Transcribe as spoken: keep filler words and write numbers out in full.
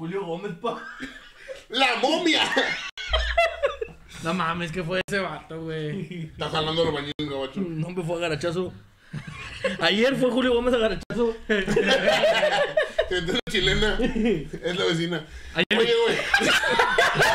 Julio Gómez, pa. ¡La momia! No mames, ¿qué fue ese vato, güey? Está jalando los bañitos, gabacho. No me fue a garachazo. Ayer fue Julio Gómez a garachazo. Entonces chilena es la vecina. Ayer... Oye, güey.